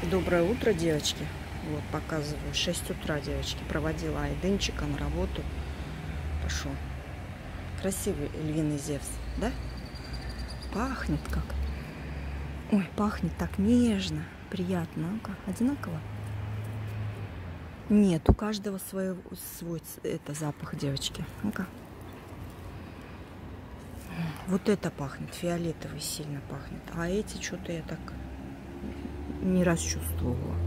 Доброе утро, девочки. Вот, показываю. 6 утра, девочки. Проводила Айденчика на работу. Пошел. Красивый львиный Зевс, да? Пахнет как. Ой, пахнет так нежно. Приятно. Ну-ка, одинаково? Нет, у каждого свой это запах, девочки. Ну-ка. Вот это пахнет. Фиолетовый сильно пахнет. А эти что-то я так не расчувствовала.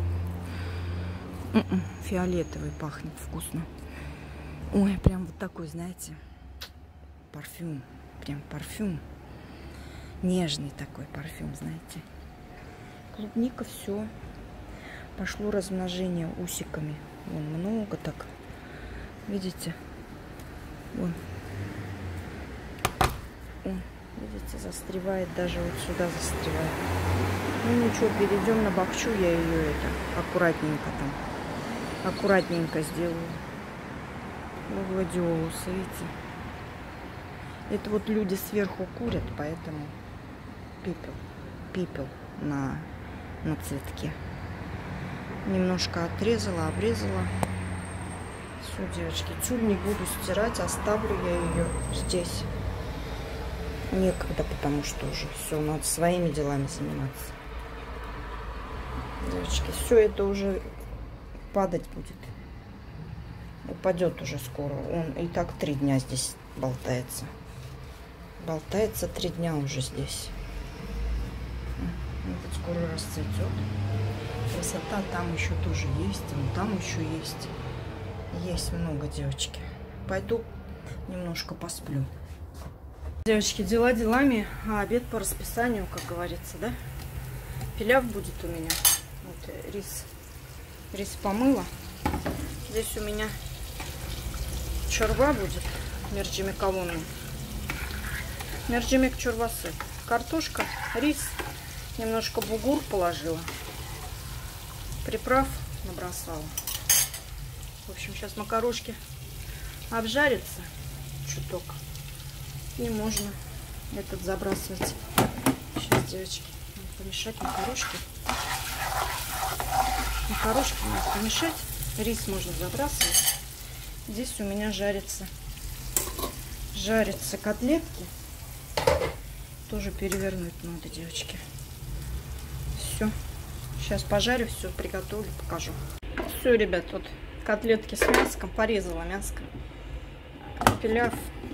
Фиолетовый пахнет вкусно. Ой, прям вот такой, знаете, парфюм. Прям парфюм. Нежный такой парфюм, знаете. Клубника, все. Пошло размножение усиками. Вон много так. Видите? Вон. Видите, застревает. Даже вот сюда застревает. Ну ничего, перейдем на бахчу. Я ее это аккуратненько там. Аккуратненько сделаю. Гладиолусы, видите? Это вот люди сверху курят, поэтому пепел на цветке. Немножко отрезала, обрезала. Все, девочки, тюль не буду стирать, оставлю я ее здесь. Некогда, потому что уже все, надо своими делами заниматься. Девочки, все это уже падать будет. Упадет уже скоро. Он и так 3 дня здесь болтается. Болтается 3 дня уже здесь. Вот скоро расцветет. Красота там еще тоже есть. Вон там еще есть. Есть много, девочки. Пойду немножко посплю. Девочки, дела делами, а обед по расписанию, как говорится, да? Пиляв будет у меня. Вот рис помыла. Здесь у меня чорва будет мерджимековонный. Мерджимек чорвасы. Картошка, рис, немножко бугур положила. Приправ набросала. В общем, сейчас макарошки обжарятся чуток. И можно этот забрасывать. Сейчас, девочки, надо помешать макарошки. Макарошки надо помешать. Рис можно забрасывать. Здесь у меня жарятся котлетки. Тоже перевернуть надо, девочки. Все. Сейчас пожарю, все приготовлю, покажу. Все, ребят, вот котлетки с мяском. Порезала мяско. Пиляв.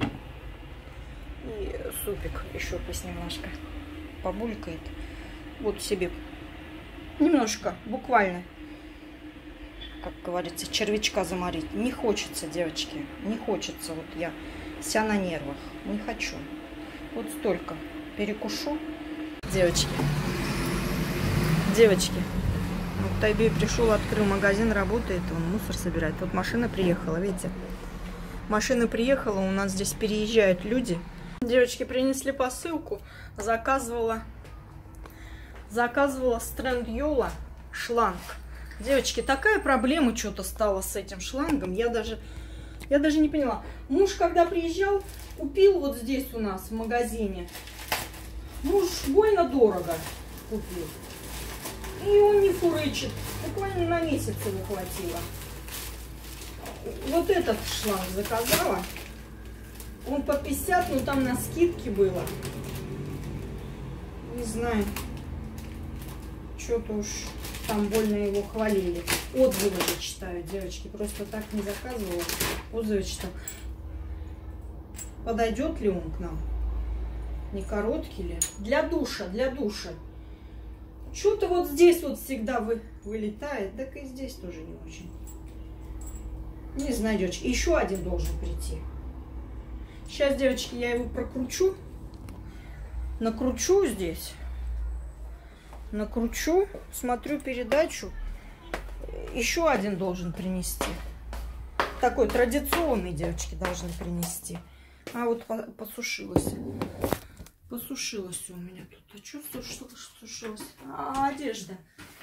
И супик еще пусть немножко побулькает. Вот себе немножко, буквально, как говорится, червячка заморить. Не хочется, девочки, не хочется. Вот я вся на нервах. Не хочу. Вот столько перекушу. Девочки. Вот Тайбей пришел, открыл магазин, работает, он мусор собирает. Вот машина приехала, видите? Машина приехала, у нас здесь переезжают люди. Девочки, принесли посылку. Заказывала с Трендйола шланг. Девочки, такая проблема что-то стала с этим шлангом. Я даже не поняла. Муж, когда приезжал, купил вот здесь у нас в магазине. Муж больно дорого купил. И он не фурычит. Буквально на месяц его хватило. Вот этот шланг заказала. Он по 50, но там на скидке было. Не знаю. Что-то уж там больно его хвалили. Отзывы я читаю, девочки. Просто так не заказывала. Отзывы читаю. Подойдет ли он к нам? Не короткий ли? Для душа. Что-то вот здесь вот всегда вылетает. Так и здесь тоже не очень. Не знаю, девочки. Еще один должен прийти. Сейчас, девочки, я его прокручу. Накручу здесь. Накручу. Смотрю передачу. Еще один должен принести. Такой традиционный, девочки, должны принести. А вот посушилась. Посушилась у меня тут. А что сушилось? Одежда.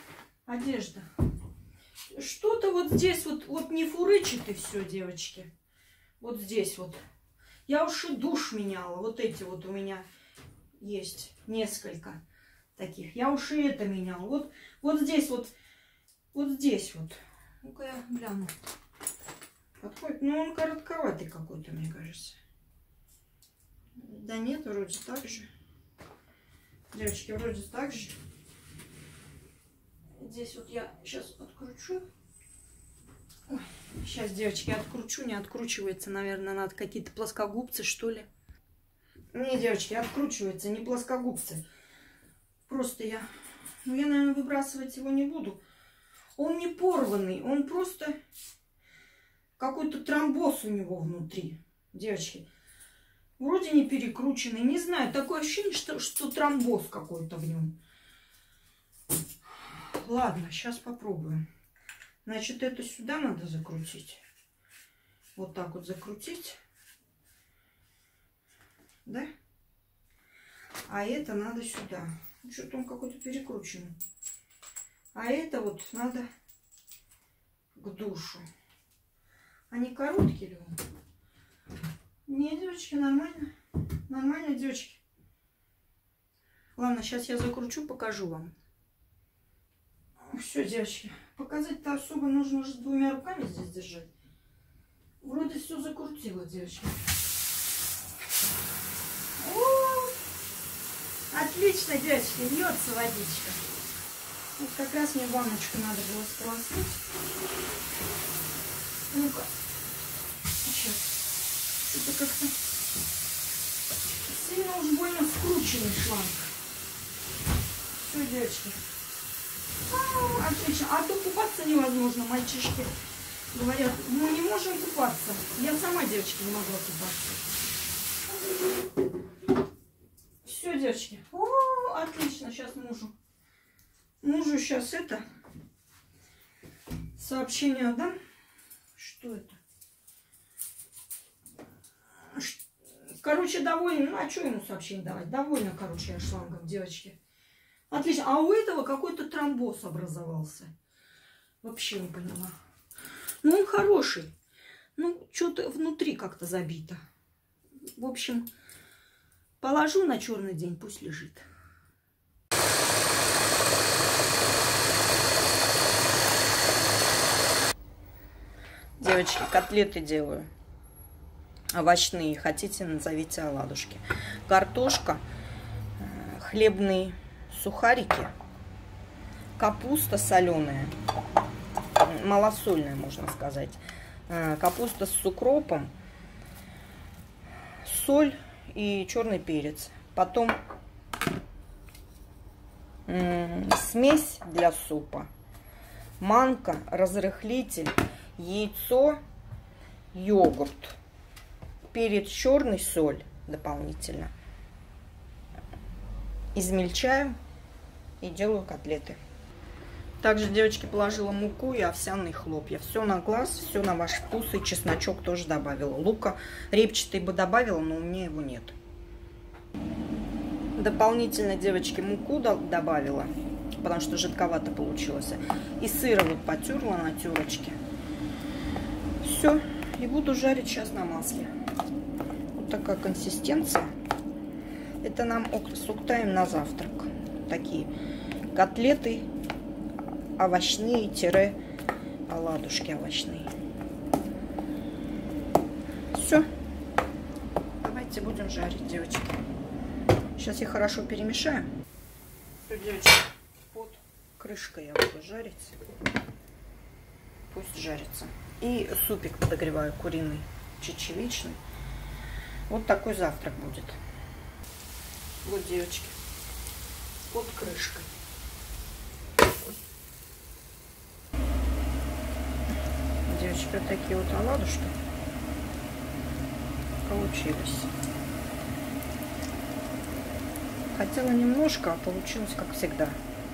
Что-то вот здесь вот не фурычит и все, девочки. Вот здесь вот. Я уж и душ меняла. Вот эти вот у меня есть несколько таких. Я уж и это меняла. Вот здесь вот. Вот здесь вот. Ну-ка я гляну. Подходит. Ну, он коротковатый какой-то, мне кажется. Да нет, вроде так же. Девочки, вроде так же. Здесь вот я сейчас откручу. Ой, сейчас, девочки, откручу. Не откручивается, наверное, надо какие-то плоскогубцы, что ли. Не, девочки, откручивается, не плоскогубцы. Просто я... Ну, я, наверное, выбрасывать его не буду. Он не порванный, он просто... Какой-то тромбоз у него внутри, девочки. Вроде не перекрученный, не знаю. Такое ощущение, что тромбоз какой-то в нем. Ладно, сейчас попробуем. Значит, это сюда надо закрутить. Вот так вот закрутить. Да? А это надо сюда. Что-то он какой-то перекрученный. А это вот надо к душу. Они короткие ли он? Не, девочки, нормально. Нормально, девочки. Ладно, сейчас я закручу, покажу вам. Все, девочки. Показать-то особо нужно уже двумя руками здесь держать. Вроде все закрутила, девочки. О! Отлично, девочки, льется водичка. Вот как раз мне баночку надо было сполоснуть. Ну-ка. Сейчас. Это как-то сильно уж больно скрученный шланг. Все, девочки. Отлично. А то купаться невозможно, мальчишки говорят, мы не можем купаться. Я сама, девочки, не могла купаться. Все, девочки. О, отлично. Сейчас мужу. Мужу сейчас это сообщение отдам. Что это? Короче, довольно. Ну, а что ему сообщение давать? Довольно, короче, я шлангом, девочки. Отлично. А у этого какой-то тромбоз образовался. Вообще не поняла. Ну, он хороший. Ну, что-то внутри как-то забито. В общем, положу на черный день, пусть лежит. Девочки, котлеты делаю. Овощные. Хотите, назовите оладушки. Картошка, хлебные сухарики, капуста соленая, малосольная, можно сказать, капуста с укропом, соль и черный перец. Потом смесь для супа, манка, разрыхлитель, яйцо, йогурт, перец черный, соль дополнительно. Измельчаю и делаю котлеты. Также, девочки, положила муку и овсяные хлопья. Все на глаз, все на ваш вкус. И чесночок тоже добавила. Лука репчатый бы добавила, но у меня его нет. Дополнительно, девочки, муку добавила, потому что жидковато получилось. И сыра вот потерла на терочке. Все. И буду жарить сейчас на масле. Вот такая консистенция. Это нам с Уктаем на завтрак. Такие котлеты овощные, оладушки овощные. Все. Давайте будем жарить, девочки. Сейчас я хорошо перемешаю. Все, девочки, под крышкой я буду жарить. Пусть жарится. И супик подогреваю куриный, чечевичный. Вот такой завтрак будет. Вот, девочки, под крышкой. Девочки, вот такие вот оладушки получились. Хотела немножко, а получилось как всегда.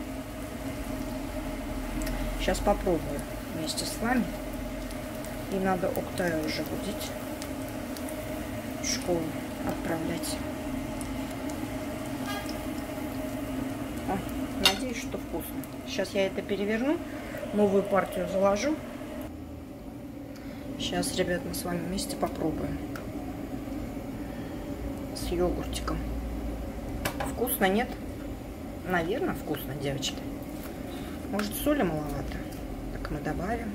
Сейчас попробую вместе с вами. И надо Уктая уже будить, в школу отправлять. О, надеюсь, что вкусно. Сейчас я это переверну, новую партию заложу. Сейчас, ребят, мы с вами вместе попробуем. С йогуртиком. Вкусно, нет? Наверное, вкусно, девочки. Может, соли маловато? Так мы добавим.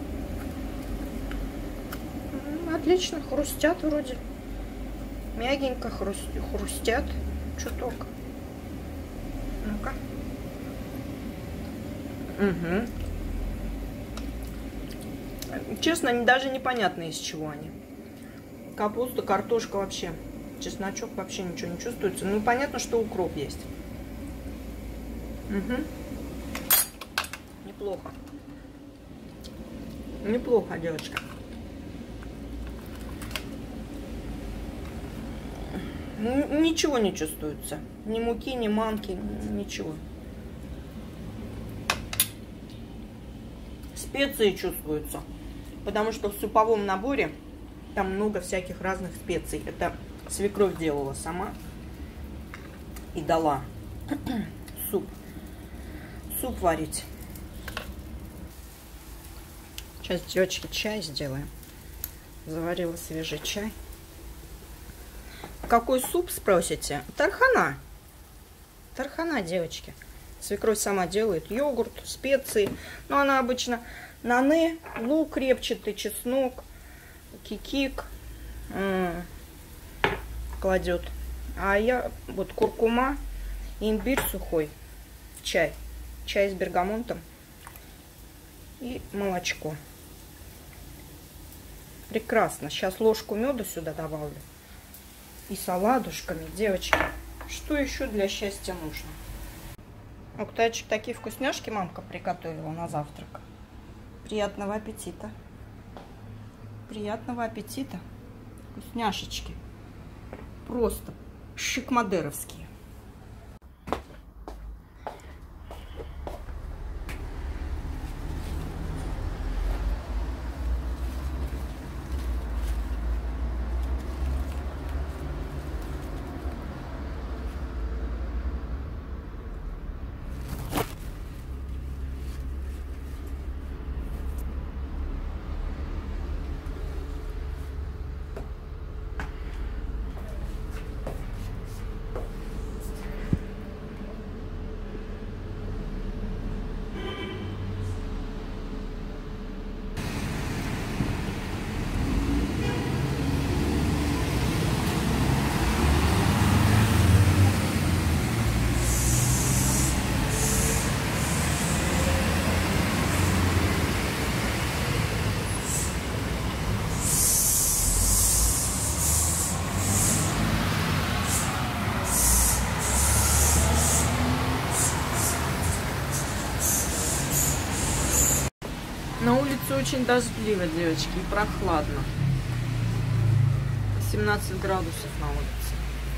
Отлично, хрустят вроде. Мягенько хрустят. Чуток. Ну-ка. Угу. Честно, даже непонятно, из чего они. Капуста, картошка вообще. Чесночок вообще ничего не чувствуется. Ну, понятно, что укроп есть. Угу. Неплохо. Неплохо, девочка. Ничего не чувствуется. Ни муки, ни манки, ничего. Специи чувствуются. Потому что в суповом наборе там много всяких разных специй. Это свекровь делала сама и дала суп. Суп варить. Сейчас, девочки, чай сделаем. Заварила свежий чай. Какой суп, спросите? Тархана. Тархана, девочки. Свекровь сама делает йогурт, специи. Но она обычно нане, лук репчатый, чеснок, кикик кладет. А я вот куркума, имбирь сухой в чай. Чай с бергамонтом и молочко. Прекрасно. Сейчас ложку меда сюда добавлю. И с оладушками, девочки. Что еще для счастья нужно? У Тайчик такие вкусняшки мамка приготовила на завтрак. Приятного аппетита. Приятного аппетита. Вкусняшечки. Просто шикмадеровские. На улице очень дождливо, девочки, и прохладно. 17 градусов на улице.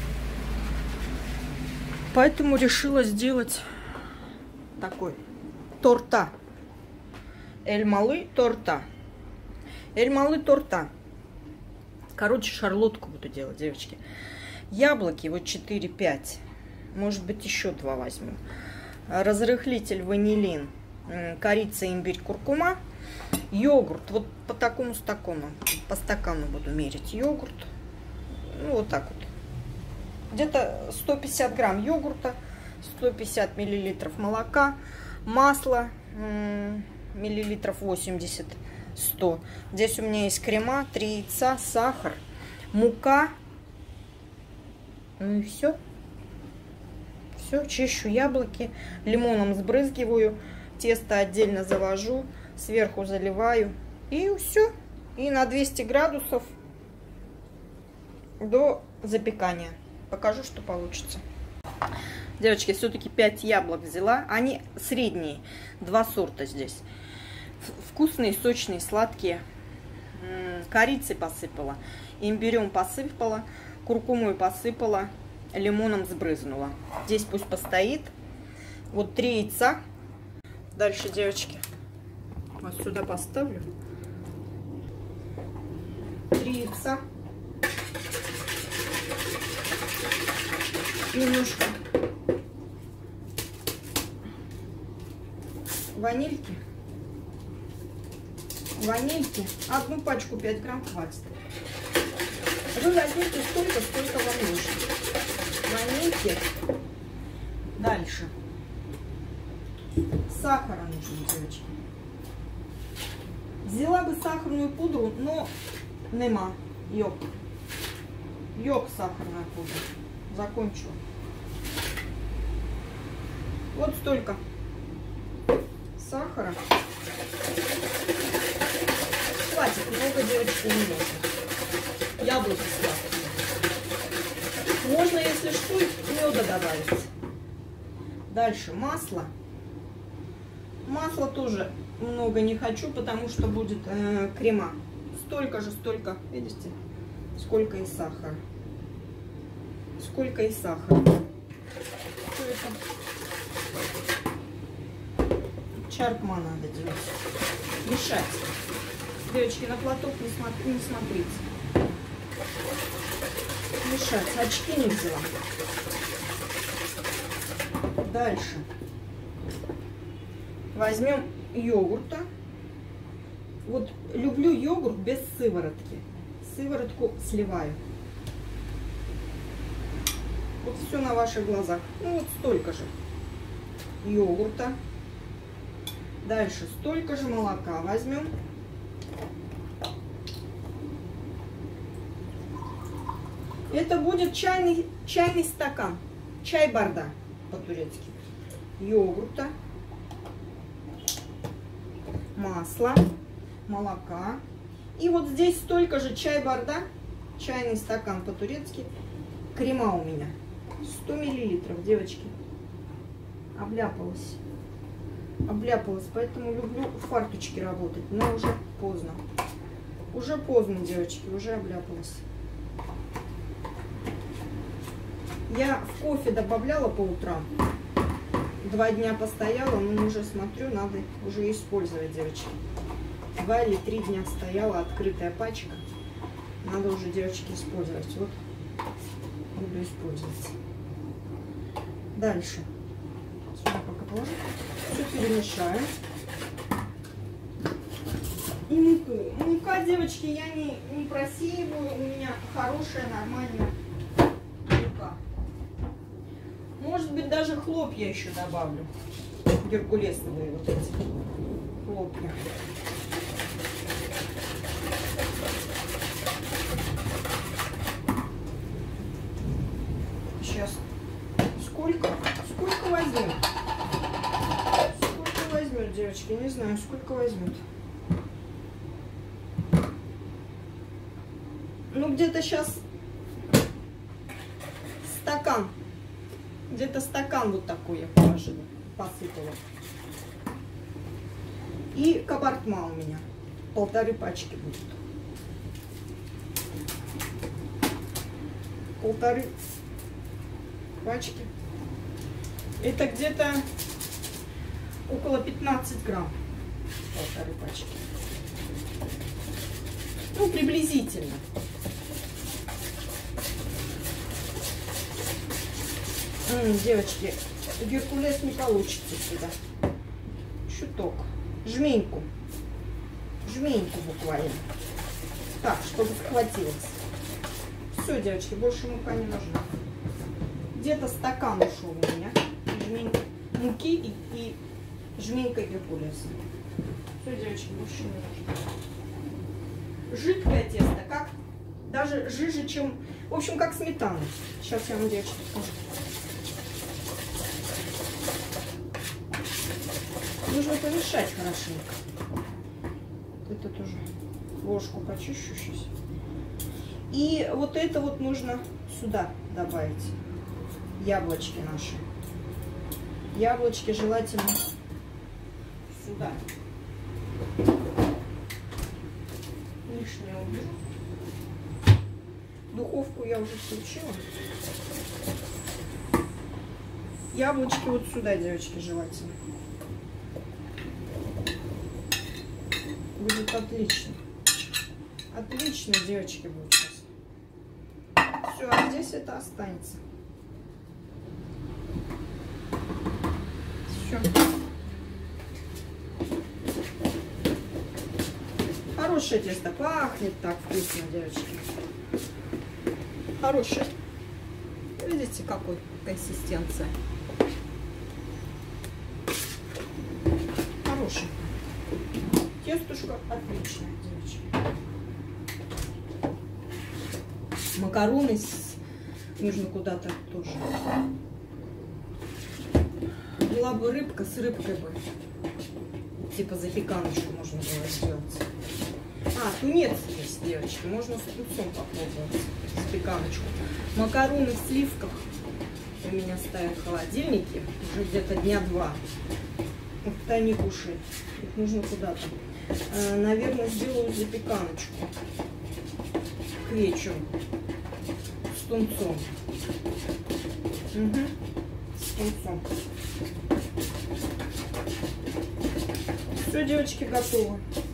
Поэтому решила сделать такой торта. Эль-Малы торта. Эль-Малы торта. Короче, шарлотку буду делать, девочки. Яблоки, вот 4-5. Может быть, еще 2 возьму. Разрыхлитель ванилин. Корица, имбирь, куркума. Йогурт. Вот по такому стакану. По стакану буду мерить йогурт. Ну, вот так вот. Где-то 150 грамм йогурта. 150 миллилитров молока. Масло. Миллилитров 80. 100. Здесь у меня есть крема, 3 яйца, сахар, мука. Ну и все. Все, чищу яблоки. Лимоном сбрызгиваю. Тесто отдельно завожу. Сверху заливаю. И все. И на 200 градусов до запекания. Покажу, что получится. Девочки, все-таки 5 яблок взяла. Они средние. 2 сорта здесь. Вкусные, сочные, сладкие. Корицей посыпала. Имбирем посыпала. Куркумой посыпала. Лимоном сбрызнула. Здесь пусть постоит. Вот 3 яйца. Дальше, девочки, вот сюда поставлю. 3 яйца. Немножко ванильки. Ванильки. Одну пачку 5 грамм хватит. Вы возьмите столько, сколько вам нужно. Ванильки. Дальше. Сахара нужно, девочки. Взяла бы сахарную пудру, но нема. Йог. Йог сахарная пудра. Закончила. Вот столько сахара. Хватит, много, девочки, не нужно. Яблоко сладкое. Можно, если что, меда добавить. Дальше масло. Масла тоже много не хочу, потому что будет крема. Столько же, столько, видите, сколько и сахара. Сколько и сахара. Что это? Чарпма надо делать. Мешать. Девочки, на платок не смотрите. Мешать. Очки не взяла. Дальше. Возьмем йогурта. Вот люблю йогурт без сыворотки. Сыворотку сливаю. Вот все на ваших глазах. Ну вот столько же йогурта. Дальше столько же молока возьмем. Это будет чайный стакан. Чай барда по-турецки. Йогурта. Масла. Молока. И вот здесь столько же чай барда. Чайный стакан по-турецки. Крема у меня. 100 миллилитров, девочки. Обляпалась. Обляпалась, поэтому люблю в фарточке работать, но уже поздно. Уже поздно, девочки, уже обляпалась. Я в кофе добавляла по утрам. 2 дня постояла, но уже смотрю, надо уже использовать, девочки. 2 или 3 дня стояла, открытая пачка. Надо уже, девочки, использовать. Вот, буду использовать. Дальше. Сюда пока положу. Все перемешаю. И муку. Мука, девочки, я не просеиваю. У меня хорошая, нормальная мука. Может быть, даже хлопья еще добавлю. Геркулесовые вот эти хлопья. Сейчас. Сколько возьмет? Сколько возьмет, девочки? Не знаю, сколько возьмет. Ну, где-то сейчас стакан. Где-то стакан вот такой я положила, посыпала. И кабартма у меня. 1,5 пачки будет. 1,5 пачки. Это где-то около 15 грамм. 1,5 пачки. Ну, приблизительно. Девочки, геркулес не получится сюда. Чуток. Жменьку. Жменьку буквально. Так, чтобы схватилось. Все, девочки, больше мука не нужна. Где-то стакан ушел у меня. Жменька муки и жменька геркулеса. Все, девочки, больше не нужно. Жидкое тесто, как даже жиже, чем... В общем, как сметана. Сейчас я вам, девочки, покажу. Нужно помешать хорошенько. Это тоже ложку почищу сейчас. И вот это вот нужно сюда добавить. Яблочки наши. Яблочки желательно сюда. Лишнее уберу. Духовку я уже включила. Яблочки вот сюда, девочки, желательно. Будет отлично. Отлично, девочки, будет сейчас. Все, а здесь это останется. Все. Хорошее тесто, пахнет так вкусно, девочки. Хорошее. Видите, какой консистенция. Тестушка отличная, девочки. Макароны нужно куда-то тоже. Была бы рыбка, с рыбкой бы. Типа запеканочку можно было сделать. А, тунец есть, девочки. Можно с тунцом попробовать. Запеканочку. Макароны в сливках у меня стоят в холодильнике. Уже где-то дня 2. Их-то не кушают. Их нужно куда-то. Наверное, сделаю запеканочку к вечеру. С тунцом. Угу. С тунцом. Все, девочки, готово.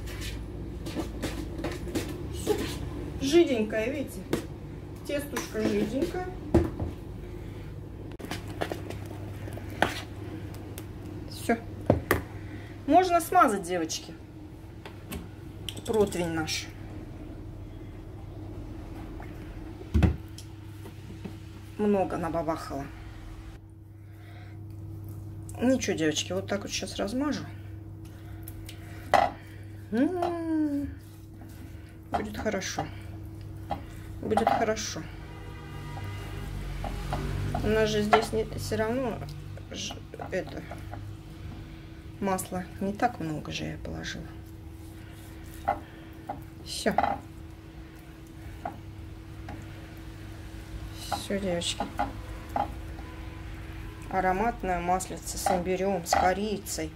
Все. Жиденькая, видите? Тестушка жиденькая. Все. Можно смазать, девочки, противень наш. Много набабахала. Ничего, девочки, вот так вот сейчас размажу. Будет хорошо. Будет хорошо. У нас же здесь все равно это масла не так много же я положила. Все. Все, девочки. Ароматная маслица с имбирем, с корицей.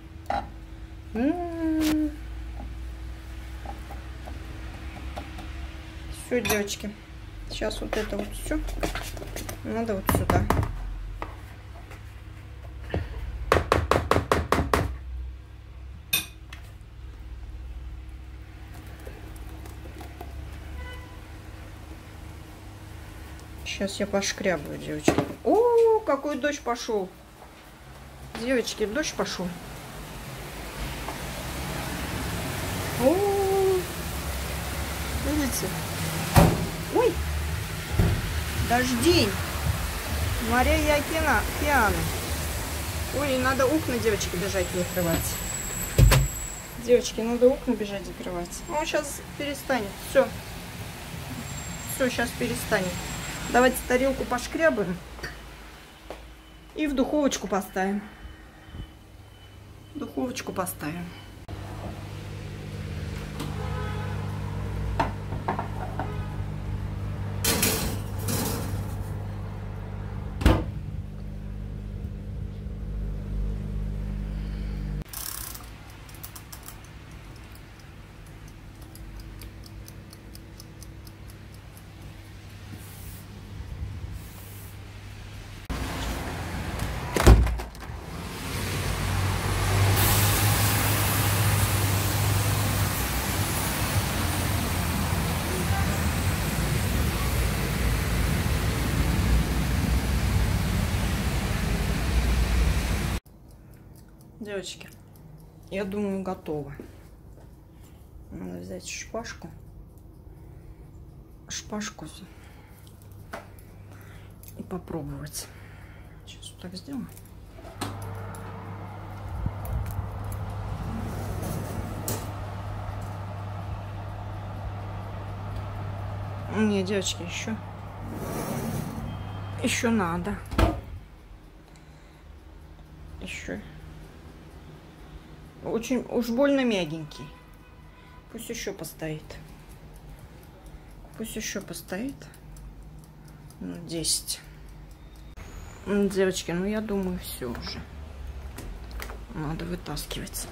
Все, девочки. Сейчас вот это вот все надо вот сюда. Сейчас я пошкрябаю, девочки. О, какой дождь пошел. Девочки, дождь пошел. О, видите? Ой, дождень. Моря и океаны. Ой, надо окна, девочки, бежать закрывать. Девочки, надо окна бежать закрывать. Он сейчас перестанет. Все. Все, сейчас перестанет. Давайте тарелку пошкрябаем и в духовочку поставим. Духовочку поставим. Девочки, я думаю, готово. Надо взять шпажку. Шпажку и попробовать. Сейчас вот так сделаю. Не, девочки, еще надо. Еще. Очень уж больно мягенький. Пусть еще постоит. Пусть еще постоит. 10. Девочки, ну я думаю, все уже. Надо вытаскивать.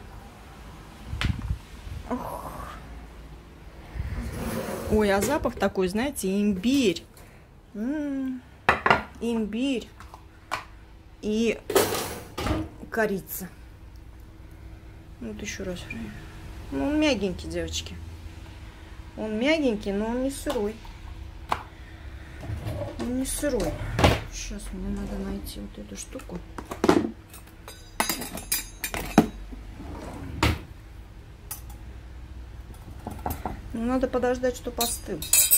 Ох. Ой, а запах такой, знаете, имбирь. Имбирь и корица. Вот еще раз. Ну, он мягенький, девочки. Он мягенький, но он не сырой. Он не сырой. Сейчас мне надо найти вот эту штуку. Ну, надо подождать, что остыл.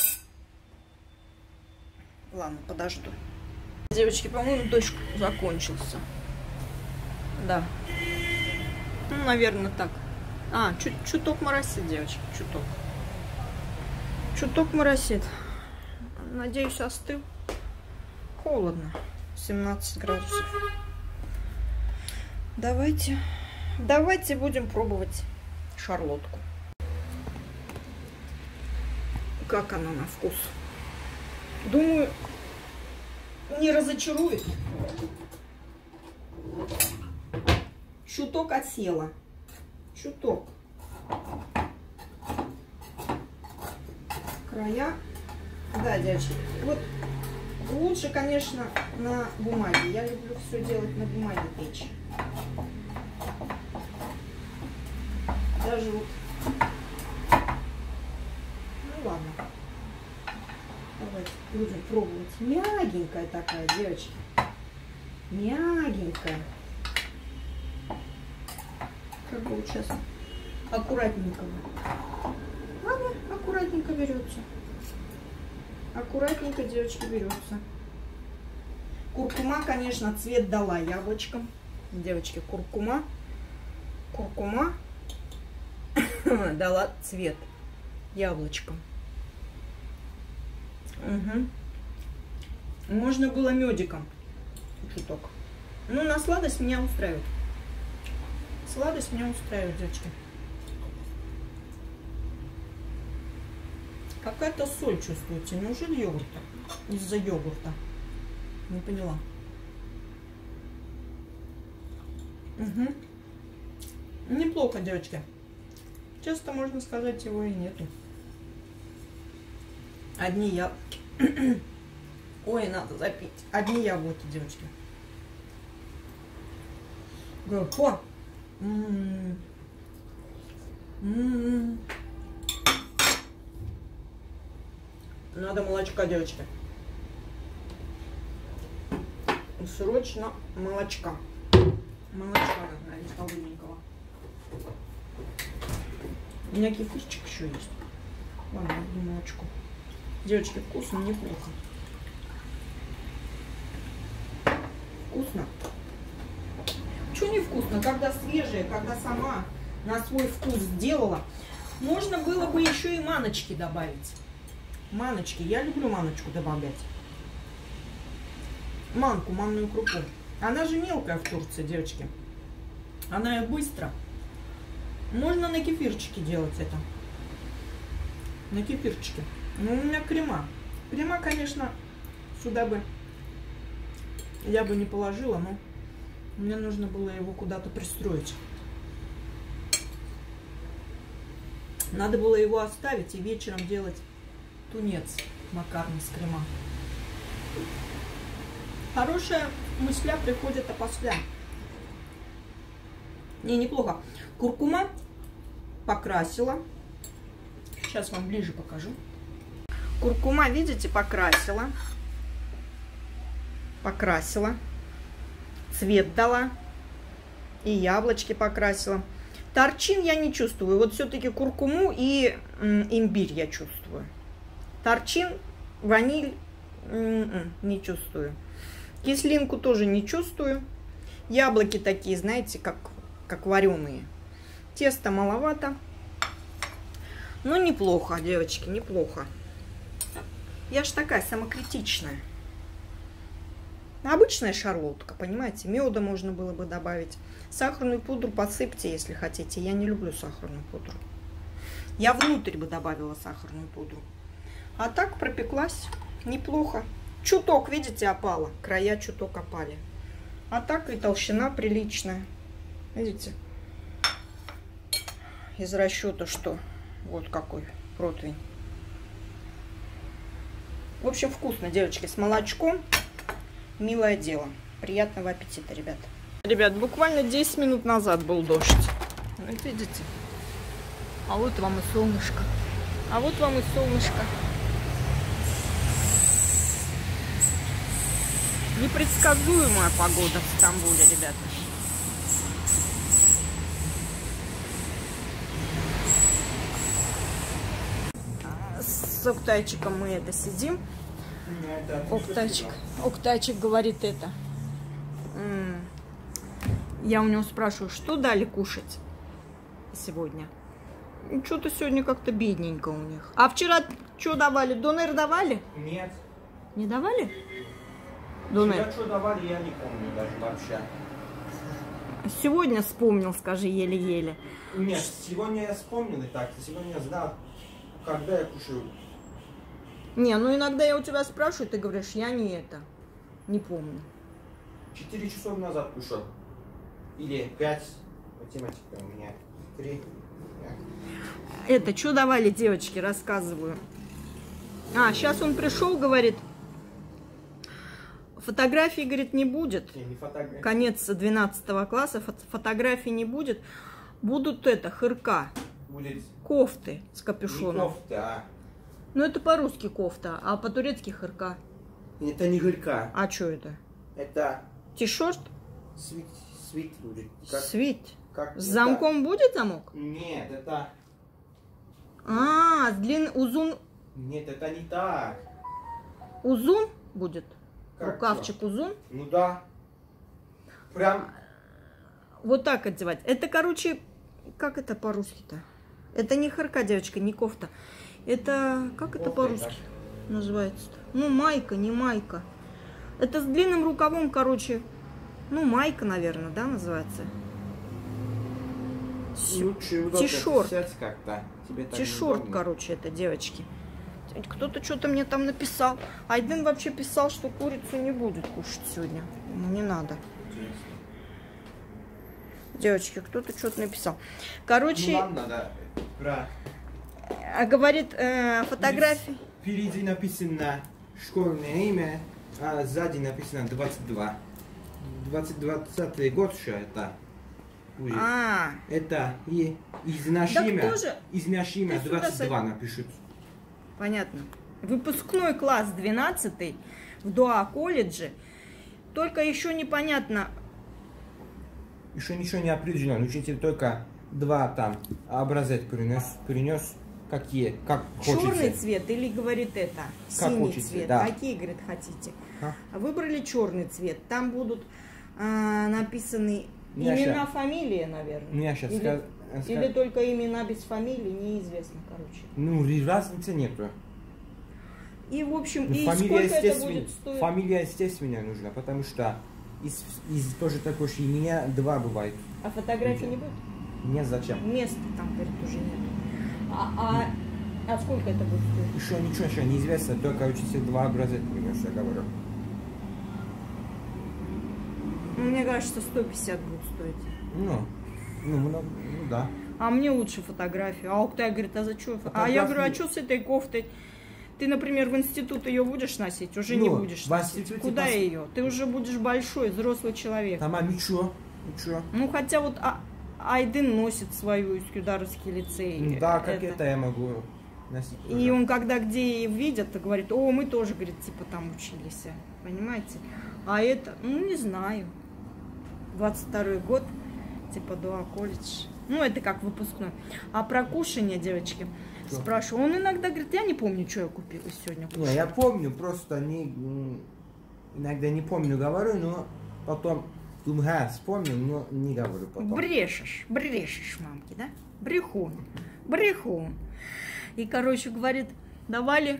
Ладно, подожду. Девочки, по-моему, дождь закончился. Да. Ну, наверное, так. Чуток моросит, девочки, чуток. Чуток моросит. Надеюсь, остыл. Холодно. 17 градусов. Давайте будем пробовать шарлотку. Как она на вкус? Думаю, не разочарует. Чуток осела. Чуток. Края. Да, девочки. Вот лучше, конечно, на бумаге. Я люблю все делать на бумаге, печь. Даже вот. Ну ладно. Давайте будем пробовать. Мягенькая такая, девочки. Мягенькая. Как бы вот сейчас аккуратненько. Ладно, аккуратненько берется. Аккуратненько, девочки, берется. Куркума, конечно, цвет дала яблочком. Девочки, куркума дала цвет яблочком. Угу. Можно было медиком чуток. Ну, на сладость меня устраивает. Сладость меня устраивает, девочки. Какая-то соль чувствуете. Неужели йогурта? Из-за йогурта. Не поняла. Угу. Неплохо, девочки. Честно, можно сказать, его и нету. Одни яблоки. Ой, надо запить. Одни яблоки, девочки. О! Надо молочка, девочки. Срочно молочка. Молочка надо, холодненького. У меня кефирчик еще есть. Ладно, возьму молочко. Девочки, вкусно, неплохо. Вкусно. Чего не вкусно? Когда свежее, когда сама на свой вкус сделала. Можно было бы еще и маночки добавить. Маночки. Я люблю маночку добавлять. Манку, манную крупу. Она же мелкая в Турции, девочки. Она и быстро. Можно на кефирчике делать это. На кефирчике. Но у меня крема. Крема, конечно, сюда бы я бы не положила, но мне нужно было его куда-то пристроить. Надо было его оставить и вечером делать тунец макарный с крема. Хорошая мысля приходит опосля. Не, неплохо. Куркума покрасила. Сейчас вам ближе покажу. Куркума, видите, покрасила. Покрасила. Цвет дала. И яблочки покрасила. Торчин я не чувствую. Вот все-таки куркуму и имбирь я чувствую. Торчин, ваниль не чувствую. Кислинку тоже не чувствую. Яблоки такие, знаете, как вареные. Теста маловато. Но неплохо, девочки, неплохо. Я ж такая самокритичная. Обычная шарлотка, понимаете? Меда можно было бы добавить. Сахарную пудру подсыпьте, если хотите. Я не люблю сахарную пудру. Я внутрь бы добавила сахарную пудру. А так пропеклась неплохо. Чуток, видите, опала. Края чуток опали. А так и толщина приличная. Видите? Из расчета, что вот какой противень. В общем, вкусно, девочки, с молочком. Милое дело. Приятного аппетита, ребят. Ребят, буквально 10 минут назад был дождь. Вот видите? А вот вам и солнышко. А вот вам и солнышко. Непредсказуемая погода в Стамбуле, ребята. С Октайчиком мы это сидим. Октайчик говорит это. Я у него спрашиваю, что дали кушать? сегодня. Что-то сегодня как-то бедненько у них. А вчера что давали? Донер давали? Нет. Не давали? Донер. Вчера что давали, я не помню даже вообще. Сегодня вспомнил, скажи, еле-еле. Нет, сегодня я вспомнил и так. Сегодня я знал, когда я кушаю. Не, ну иногда я у тебя спрашиваю, ты говоришь, я не помню. 4 часа назад кушал. Или 5. Математика у меня 3. Это, что давали девочки, рассказываю. А, сейчас он пришел, говорит, фотографии, говорит, не будет. Не фотографии. Конец 12 класса, фотографий не будет. Будут хырка. Будет Кофты с не капюшоном. кофта, Ну, это по-русски кофта, а по-турецки хырка. это не гырка. А что это? Это Ти-шорт? свит будет. Свит. Как С это? замком будет замок? Нет, это... А, узун. Нет, это не так. Узун будет? Как Рукавчик узун? Ну да. Прям... Вот так одевать. Это, короче, как это по-русски-то? Это не харка, девочка, не кофта. Это, как это Кофта, по-русски называется-то? Ну, майка, не майка. Это с длинным рукавом, короче. Ну, майка, наверное, да, называется? Лучше Ти-шорт. как-то. Ти-шорт, короче, это, девочки. Кто-то что-то мне там написал. Айден вообще писал, что курицу не будет кушать сегодня. Ему не надо. Девочки, кто-то что-то написал. Короче, Ну, ладно, да. Про... говорит, фотографии. Впереди написано школьное имя, а сзади написано 22. 2020 год что это будет. Это и из нашего имя, из нашего имя 22 напишут. Понятно. Выпускной класс 12 в Дуа колледже. Только еще непонятно. Еще ничего не определено. Учитель только 2 там образец принес какие, как хочется. Черный цвет или, говорит, это как синий хочется, цвет. да. Какие, говорит, хотите? А? Выбрали черный цвет. Там будут написаны Я имена, щас... фамилия, наверное. Я сейчас или только имена без фамилии, неизвестно, короче. Ну, разницы нету. И, в общем, Ну, и сколько это будет стоить? Фамилия, естественно, нужна, потому что из тоже такой же имени 2 бывает. А фотографии не будет? Нет, зачем? Места там, говорит, уже нет. А сколько это будет стоить? Еще ничего неизвестно, только учитель 2 образец принес, я говорю. Мне кажется, 150 будет стоить. Ну да. А мне лучше фотографию. А Октай говорит, а зачем? А я говорю, а что с этой кофтой? Ты, например, в институт ее будешь носить? Уже не будешь носить. Куда ее? Ты уже будешь большой, взрослый человек. Там, ничего. Ну, хотя вот Айден носит свою из Кюдаровский лицей. Да, как это я могу носить. И он когда где видят, то говорит, о, мы тоже, говорит, типа там учились. Понимаете? А это, ну, не знаю. 22-й год, типа Дуа колледж. Ну, это как выпускной. А про кушание, девочки, спрашиваю. Он иногда говорит, я не помню, что я купила сегодня. Не, я помню, просто иногда не помню, говорю, но потом думаю, вспомнил, но не говорю потом. Брешешь, мамки, да? Брехун. И, короче, говорит, давали,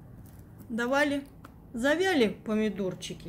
завяли помидорчики.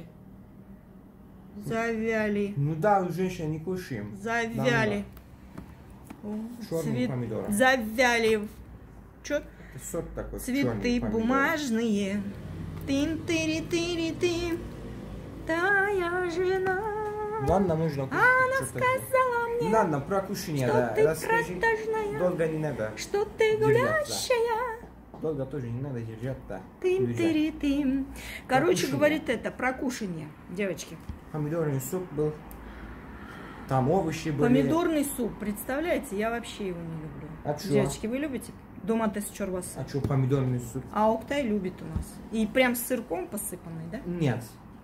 Завяли. Ну да, у женщин не кушаем. Завяли. Черный помидор. Завяли. Чё? Это сорт такой. Цветы бумажные. Тин-тири-тири-тин. Тая жена. Ладно, нужно кушать. Она сказала мне, ладно, про кушание, что да. ты Расскажи. продажная, Долго не надо. что ты гулящая. Долго тоже не надо держать-то. Тин-тири-тин. Короче, кушание. говорит это, про кушание, девочки. Помидорный суп был. Там овощи были. Помидорный суп, представляете, я вообще его не люблю. А чё? Девочки, вы любите? Доматес чорбасы. А что, помидорный суп? А Октай любит у нас. И прям с сырком посыпанный, да? Нет.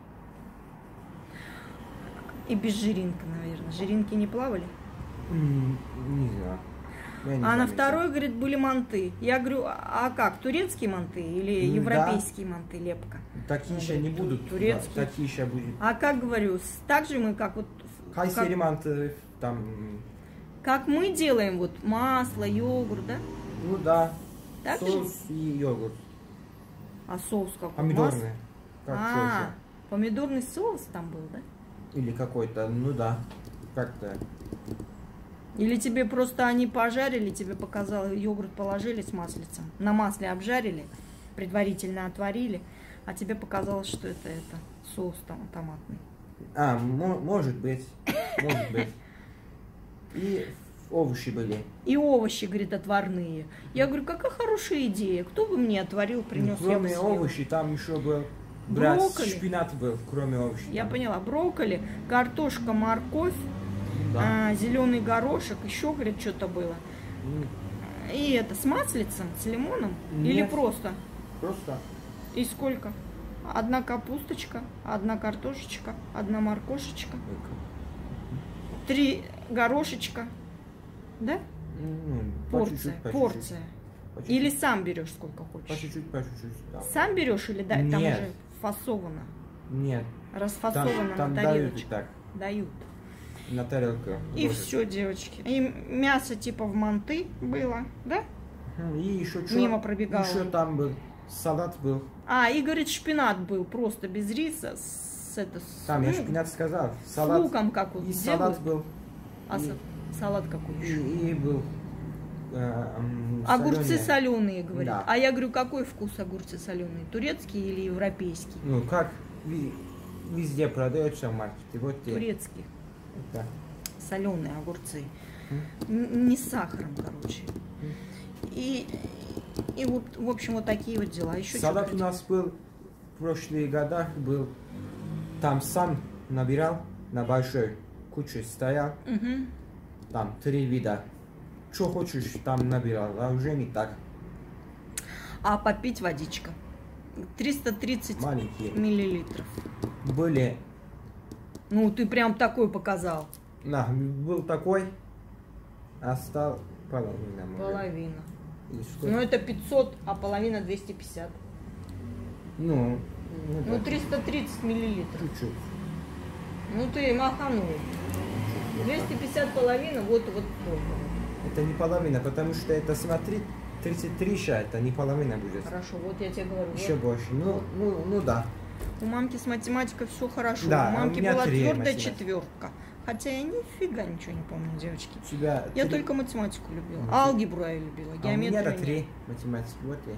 И без жиринка, наверное. Жиринки не плавали? Не знаю. Я не А на знаю, второй, говорит, были манты. Я говорю, а как, турецкие манты или Ну, европейские манты, лепка? Такие еще не будут. Турецкие. Да, такие еще будут. А как говорю, так же мы, как вот... Кайсери манты, там Как мы делаем, вот масло, йогурт, да? Ну да. Так соус же? и йогурт. А соус какой? Помидорный. Как соус. Помидорный соус там был, да? Или какой-то, ну да. Как-то. Или тебе просто они пожарили, тебе показал, йогурт положили с маслицем, на масле обжарили, предварительно отварили, а тебе показалось, что это соус там томатный. Может быть. Может быть. И овощи были. И овощи, говорит, отварные. Я говорю, какая хорошая идея. Кто бы мне отварил, принес? Кроме овощей, там еще был брокколи. Шпинат был, кроме овощей. Я поняла. Брокколи, картошка, морковь, да. Зеленый горошек, еще, говорит, что-то было. И это с маслицем, с лимоном? Нет. Или просто? Просто. И сколько? Одна капусточка, одна картошечка, одна моркошечка, 3 горошечка. Да? Порция. Порция. Или сам берешь сколько хочешь? По чуть-чуть, по чуть-чуть. Да. Сам берешь или да, там уже фасовано? Нет. Расфасовано там на тарелочку. Дают, дают. На тарелку. И все, девочки. И мясо типа в манты было, да? И еще что? Мимо пробегало. Еще там был салат был. И говорит, шпинат был просто без риса. Там я шпинат сказал. Салат. С луком как вот. И салат был. Салат какой еще? И был огурцы соленые, говорит. Да. А я говорю, какой вкус огурцы соленые? Турецкий или европейский? Ну, как везде продается в маркете. Вот турецкий. Да. Соленые огурцы. Не с сахаром, короче. И вот, в общем, вот такие вот дела. Еще салат у нас был в прошлые года, был там сам набирал на большой куче стоял. Там 3 вида. Что хочешь, там набирал, а уже не так. А попить водичка? 330 маленькие миллилитров. Были. Ну, ты прям такой показал. Да, был такой, а стал половина. Половина. Ну, это 500, а половина 250. Ну 330 миллилитров. Чуть-чуть. Ну, ты маханул. 250 половина, вот столько. Это не половина, потому что это, смотри, 33 ша, это не половина будет. Хорошо, вот я тебе говорю. Еще вот. больше. Ну да. У мамки с математикой все хорошо. Да, у мамки была 3 твердая 4. Хотя я нифига ничего не помню, девочки. Я только математику любила. Алгебру я любила, геометрию. У меня 3 математики, вот я.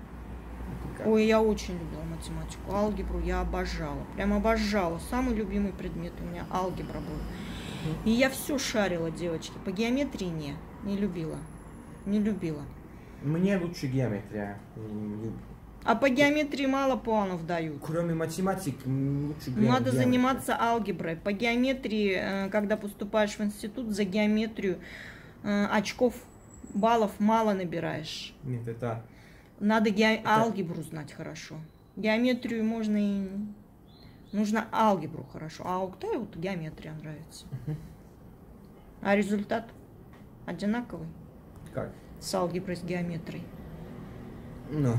Ой, я очень любила математику. Алгебру я обожала. Прям обожала. Самый любимый предмет у меня алгебра был. И я все шарила, девочки. По геометрии не любила. Не любила. Мне лучше геометрия. А по геометрии мало планов дают. Кроме математики, лучше Надо заниматься алгеброй. По геометрии, когда поступаешь в институт, за геометрию очков, баллов мало набираешь. Нет, это... Надо алгебру знать хорошо. Геометрию можно и... Нужно алгебру хорошо. А Октаю вот геометрия нравится. А результат одинаковый? Как? С алгеброй, с геометрией. Ну...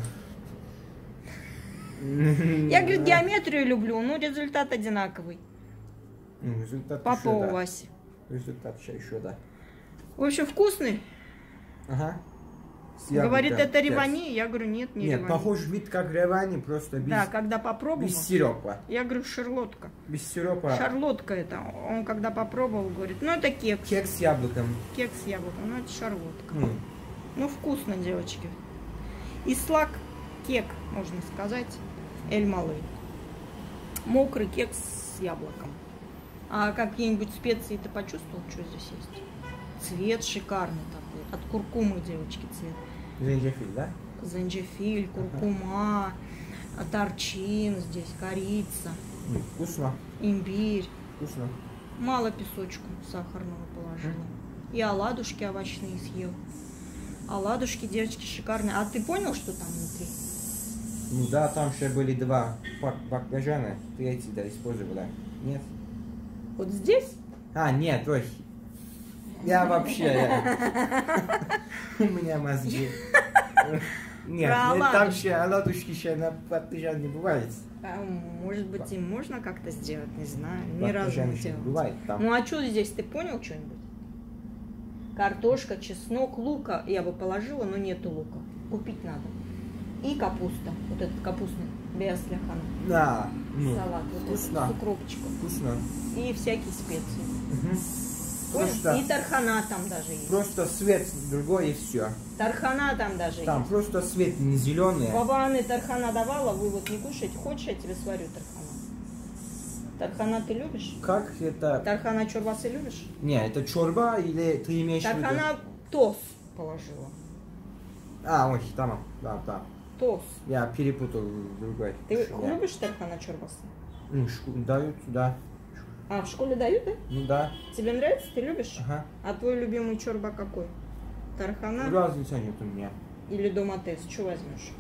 Я, говорит, геометрию люблю, но результат одинаковый. Результат Папа еще, у Васи. Результат еще, да. В общем, вкусный. Ага. Говорит, это ревани. Я говорю, нет, не ревани. Нет, похож вид как ревани, просто без... Да, когда попробовал. Без сиропа. Я говорю, шарлотка. Без сиропа. Шарлотка это. Он когда попробовал, говорит, ну это кекс. Кекс с яблоком. Кекс с яблоком, ну это шарлотка. Ну вкусно, девочки. И слаг кек, можно сказать, эль-малый. Мокрый кекс с яблоком. А какие-нибудь специи ты почувствовал, что здесь есть? Цвет шикарный такой. От куркумы, девочки, цвет. Зенджефиль, да? Зенджефиль, куркума, торчин здесь, корица. Вкусно. Имбирь. Вкусно. Мало песочку сахарного положила. И оладушки овощные съел. Оладушки, девочки, шикарные. А ты понял, что там внутри? Ну да, там еще были 2 баклажана. Ты эти, да, использовала. Нет? Вот здесь? Нет, ой. Я вообще... У меня мозги. Нет, там еще оладушки еще на баклажан не бывает. Может быть, им можно как-то сделать, не знаю. Ни разу не делала. Бывает там. Ну а что здесь, ты понял что-нибудь? картошка, чеснок, лука я бы положила, но нету лука. Купить надо. И капуста. Вот этот капустный беасляхан. Да. Салат. Вот Вкусно. этот, с укропчиком. Вкусно. И всякие специи. Просто, И тархана там даже есть. просто цвет другой и все. Тархана там даже Там есть. просто цвет не зеленый. Баба Анны тархана давала, вы вот не кушаете. Хочешь, я тебе сварю тархана? Тархана ты любишь? Как это? Тархана чорбасы любишь? Не, это чорба или ты имеешь в виду? Тархана тос положила. А, ой, там, да, да. Тос. Я перепутал с другой. Ты Я- любишь тархана чорбасы? Дают, да. А, в школе дают, да? Ну да. Тебе нравится? Ты любишь? Ага. А твой любимый чорба какой? Тархана Разницы нет у меня. или доматес? Что возьмешь?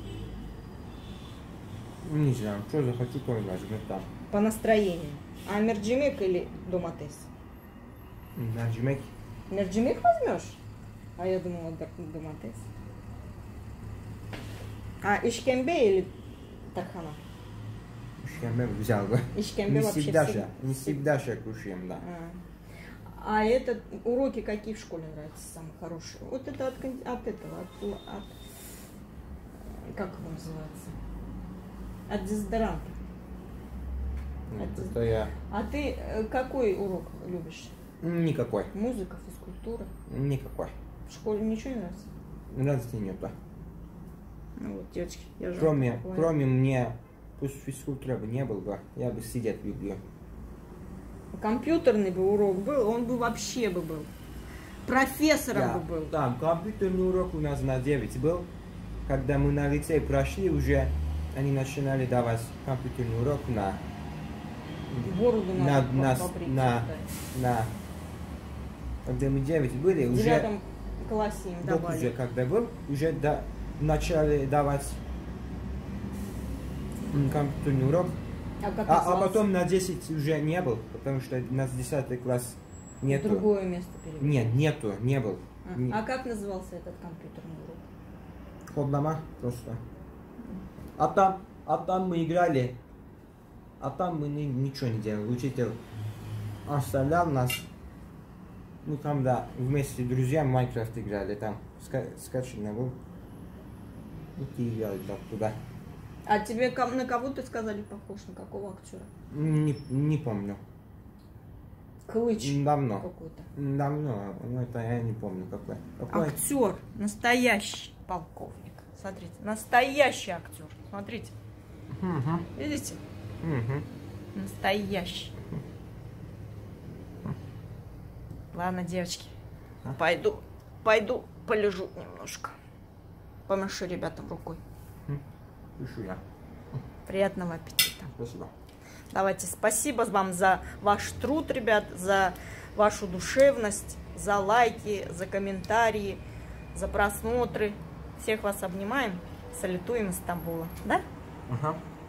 Не знаю, что захочу, то и возьму там. По настроению. А мерджимек или доматес? Нажмек. Мерджимек возьмешь? А я думала, доматес. А ишкембе или тархана? Я взял бы. Ишкембе Не вообще всегда всегда- же, не всегда же кушаем, да. А это уроки какие в школе нравятся самые хорошие? Вот это от этого, как его называется? От дезодоранта. Вот это я... А ты какой урок любишь? Никакой. Музыка, физкультура? Никакой. В школе ничего не нравится? Разницы нету. Ну вот, девочки, я же Кроме мне, пусть физкультура бы не был бы, я бы сидеть люблю. Компьютерный бы урок был, он бы вообще бы был. Профессором бы был. Да, компьютерный урок у нас на 9 был. Когда мы на лицей прошли, уже они начинали давать компьютерный урок на Бороду надо побрить. когда мы 9 были, В уже 9 классе им год давали. уже когда был, уже начали давать компьютерный урок. Как А назывался? потом на 10 уже не был, потому что у нас 10 класс В нету. другое место перевели. Нет, нету, не был. А как назывался этот компьютерный урок? Ходлама просто. А там мы играли, а там мы ничего не делали. Учитель оставлял нас. Мы там, да, вместе с друзьями в Майнкрафт играли, там скачанный был. И играли туда. А тебе на кого ты сказали похож? На какого актера? Не помню. Клыч Давно. какой-то. Давно, но это я не помню какой. Актер, настоящий полковник. Смотрите, настоящий актер. Смотрите. Видите? Настоящий. Ладно, девочки, пойду полежу немножко. Помашу ребятам рукой. Пишу я. Приятного аппетита. Спасибо. Давайте, спасибо вам за ваш труд, ребят, за вашу душевность, за лайки, за комментарии, за просмотры. Всех вас обнимаем, салютуем из Стамбула. Да? Ага.